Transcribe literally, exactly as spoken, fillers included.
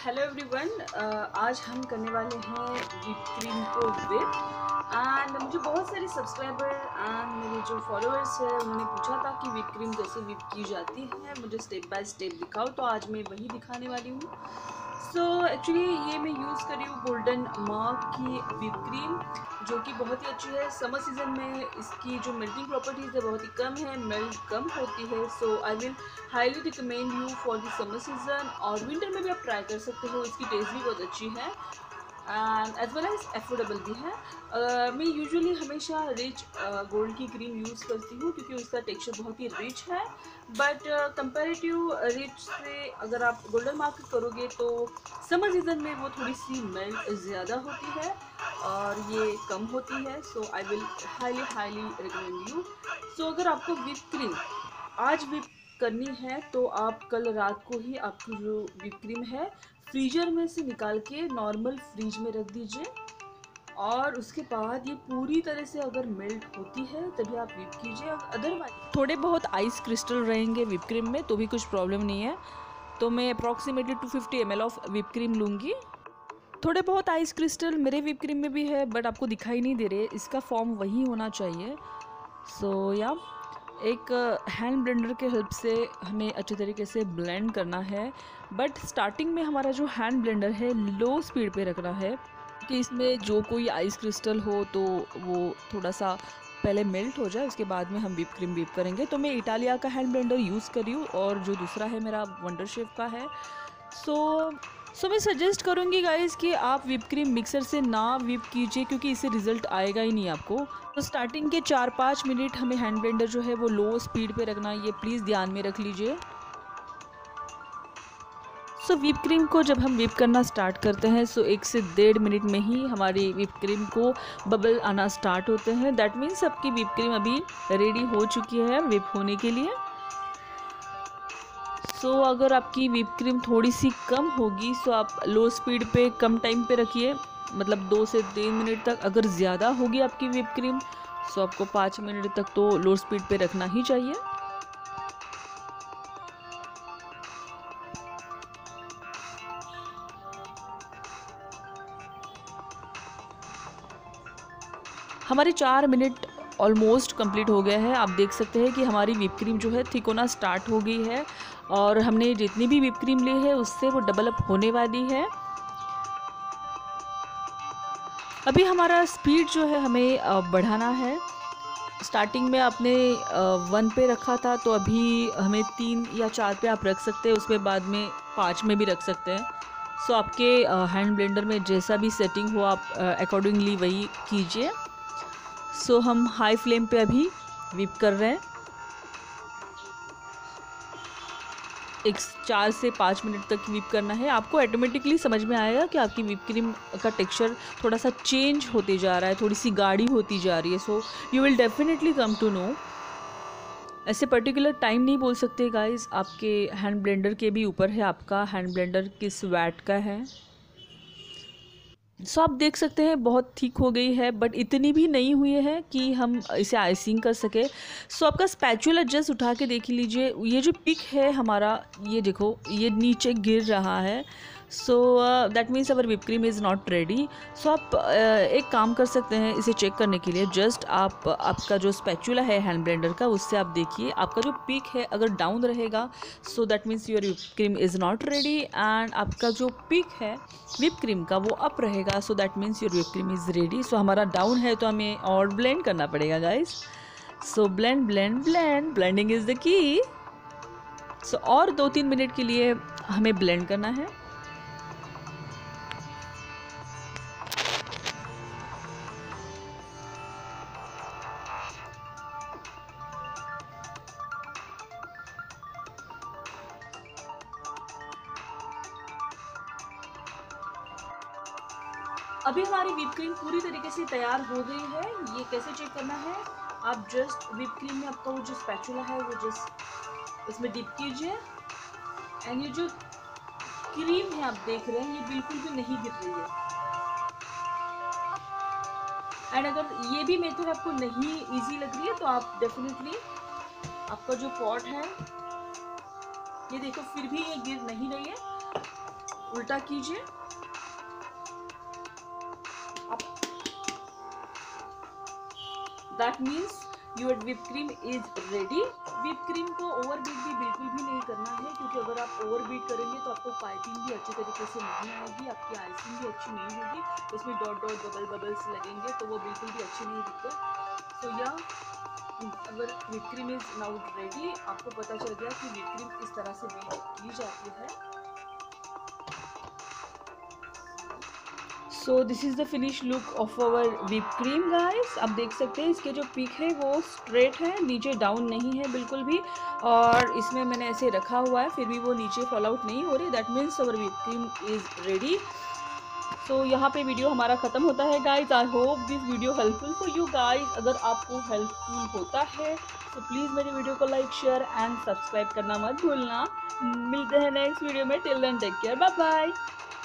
Hello everyone, आज हम करने वाले हैं व्हिप क्रीम को व्हिप। एंड मुझे बहुत सारे सब्सक्राइबर एंड मेरे जो फॉलोअर्स हैं उन्होंने पूछा था कि व्हिप क्रीम कैसे व्हिप की जाती है, मुझे स्टेप बाय स्टेप दिखाओ। तो आज मैं वही दिखाने वाली हूँ। सो so, एक्चुअली ये मैं यूज़ कर रही हूँ गोल्डन मार्क की व्हिप क्रीम, जो कि बहुत ही अच्छी है। समर सीज़न में इसकी जो मेल्टिंग प्रॉपर्टीज़ है बहुत ही कम है, मेल्ट कम होती है। So I will highly recommend you for the summer season, और विंटर में भी आप ट्राई कर सकते हो। इसकी टेस्ट भी बहुत अच्छी है and as well as affordable भी है। uh, मैं यूजुअली हमेशा रिच गोल्ड की क्रीम यूज़ करती हूँ क्योंकि उसका टेक्सचर बहुत ही रिच है। बट कंपैरेटिव रिच से अगर आप गोल्डन मार्क करोगे तो समर सीज़न में वो थोड़ी सी मेल्ट ज़्यादा होती है और ये कम होती है। So I will highly highly recommend you. So अगर आपको व्हिप क्रीम आज व्हिप करनी है तो आप कल रात को ही आपकी जो व्हिप क्रीम है फ्रीजर में से निकाल के नॉर्मल फ्रीज में रख दीजिए, और उसके बाद ये पूरी तरह से अगर मेल्ट होती है तभी आप व्हिप कीजिए। अदरवाइज थोड़े बहुत आइस क्रिस्टल रहेंगे व्हिप क्रीम में तो भी कुछ प्रॉब्लम नहीं है। तो मैं approximately two fifty M L of whip cream लूँगी। थोड़े बहुत आइस क्रिस्टल मेरे व्हिप क्रीम में भी है बट आपको दिखाई नहीं दे रहे, इसका फॉर्म वही होना चाहिए। सो so, या एक हैंड ब्लेंडर के हेल्प से हमें अच्छे तरीके से ब्लेंड करना है। बट स्टार्टिंग में हमारा जो हैंड ब्लेंडर है लो स्पीड पे रखना है कि इसमें जो कोई आइस क्रिस्टल हो तो वो थोड़ा सा पहले मेल्ट हो जाए, उसके बाद में हम व्हिप क्रीम व्हिप करेंगे। तो मैं इटालिया का हैंड ब्लेंडर यूज़ कर रही हूँ और जो दूसरा है मेरा वंडर शेफ का है। सो सो मैं सजेस्ट करूँगी गाइस कि आप व्हिप क्रीम मिक्सर से ना व्हिप कीजिए क्योंकि इससे रिज़ल्ट आएगा ही नहीं आपको। तो स्टार्टिंग के चार पाँच मिनट हमें हैंड ब्लेंडर जो है वो लो स्पीड पे रखना है, ये प्लीज़ ध्यान में रख लीजिए। सो so, व्हिप क्रीम को जब हम व्हिप करना स्टार्ट करते हैं सो so एक से डेढ़ मिनट में ही हमारी व्हिप क्रीम को बबल आना स्टार्ट होते हैं। दैट मीन्स आपकी व्हिप क्रीम अभी रेडी हो चुकी है व्हिप होने के लिए। सो so, अगर आपकी व्हिप क्रीम थोड़ी सी कम होगी सो so आप लो स्पीड पे कम टाइम पे रखिए, मतलब दो से तीन मिनट तक। अगर ज़्यादा होगी आपकी व्हिप क्रीम सो so आपको पाँच मिनट तक तो लो स्पीड पे रखना ही चाहिए। हमारे चार मिनट ऑलमोस्ट कंप्लीट हो गया है। आप देख सकते हैं कि हमारी व्हिप क्रीम जो है थिक होना स्टार्ट हो गई है और हमने जितनी भी व्हिप क्रीम ली है उससे वो डबल अप होने वाली है। अभी हमारा स्पीड जो है हमें बढ़ाना है। स्टार्टिंग में आपने वन पे रखा था तो अभी हमें तीन या चार पे आप रख सकते हैं, उसमें बाद में पाँच में भी रख सकते हैं। सो आपके हैंड ब्लेंडर में जैसा भी सेटिंग हो आप अकॉर्डिंगली वही कीजिए। सो so, हम हाई फ्लेम पे अभी व्हिप कर रहे हैं। एक चार से पाँच मिनट तक व्हिप करना है। आपको ऑटोमेटिकली समझ में आएगा कि आपकी व्हिप क्रीम का टेक्सचर थोड़ा सा चेंज होते जा रहा है, थोड़ी सी गाढ़ी होती जा रही है। So you will definitely come to know. ऐसे पर्टिकुलर टाइम नहीं बोल सकते गाइस, आपके हैंड ब्लेंडर के भी ऊपर है आपका हैंड ब्लेंडर किस वैट का है। सो आप देख सकते हैं बहुत थिक हो गई है बट इतनी भी नहीं हुई है कि हम इसे आइसिंग कर सके। सो आपका स्पैचुला जस्ट उठा के देख लीजिए, ये जो पिक है हमारा, ये देखो ये नीचे गिर रहा है। So that means our whip cream is not ready. So आप uh, एक काम कर सकते हैं इसे चेक करने के लिए। जस्ट आप आपका जो स्पैचुला है हैंड ब्लेंडर का उससे आप देखिए आपका जो पिक है अगर डाउन रहेगा so that means your whip cream is not ready, and आपका जो पिक है व्हिप क्रीम का वो अप रहेगा so that means your whip cream is ready. So हमारा डाउन है तो हमें और ब्लेंड करना पड़ेगा guys. So blend blend blend, blending is the key. So और दो तीन मिनट के लिए हमें ब्लेंड करना है। अभी हमारी व्हिप क्रीम पूरी तरीके से तैयार हो गई है। ये कैसे चेक करना है, आप जस्ट व्हिप क्रीम में आपका वो जो स्पैचुला है वो जस्ट इसमें डिप कीजिए, एंड ये जो क्रीम है आप देख रहे हैं ये बिल्कुल भी नहीं गिर रही है। एंड अगर ये भी मेथड आपको नहीं इजी लग रही है तो आप डेफिनेटली आपका जो पॉट है ये देखो फिर भी ये गिर नहीं रही है, उल्टा कीजिए। That means your whipped cream is ready. whipped cream को ओवर बीट भी बिल्कुल भी नहीं करना है, क्योंकि अगर आप ओवर बीट करेंगे तो आपको पाइपिंग भी अच्छी तरीके से नहीं आएगी, आपकी आइसिंग भी अच्छी नहीं होगी, उसमें डॉट डॉट बबल बबल्स लगेंगे तो वो बिल्कुल भी अच्छी नहीं दिखते। सो या अगर whipped cream is now ready, आपको पता चल गया कि whipped क्रीम इस तरह से बीट की जाती है। So this is the finish look of our whipped cream guys. आप देख सकते हैं इसके जो पीक है वो स्ट्रेट है, नीचे डाउन नहीं है बिल्कुल भी, और इसमें मैंने ऐसे रखा हुआ है फिर भी वो नीचे फॉल आउट नहीं हो रही। That means our whipped cream is ready. So यहाँ पे वीडियो हमारा ख़त्म होता है guys. I hope this video helpful for you guys. अगर आपको हेल्पफुल होता है तो प्लीज़ मेरे वीडियो को लाइक शेयर एंड सब्सक्राइब करना मत भूलना। मिलते हैं नेक्स्ट वीडियो में। Till then take care, bye bye.